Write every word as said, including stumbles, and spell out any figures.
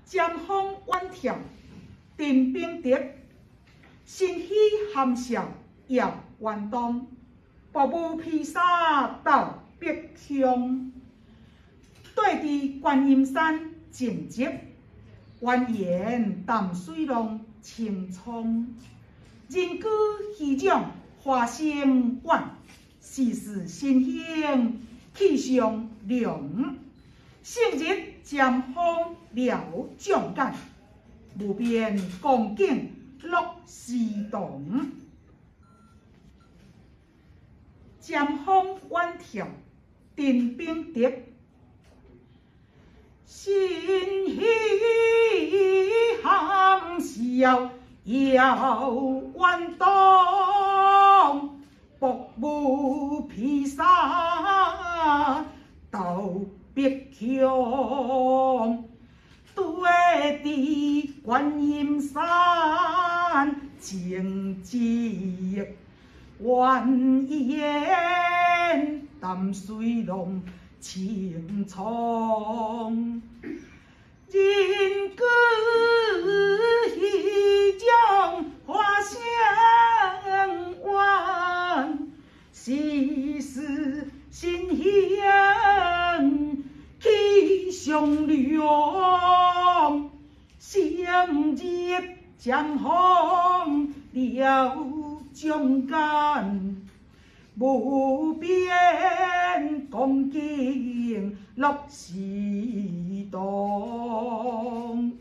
尖峰远眺陈炳德，新喜含笑耀远东，步步披沙到北乡。对伫观音山静寂，蜿蜒淡水浪青葱。人居虚长花生远，世事新兴气象凉。昔日尖峰了壮简，无边光景乐时同。尖峰远眺陈炳德，新喜含笑耀远东，步步披沙到北乡。对伫观音山静寂，蜿蜒淡水浪青葱。人居虚长花生远，世事新兴气象凉。昔日尖峰了壮简，无边光景乐时同。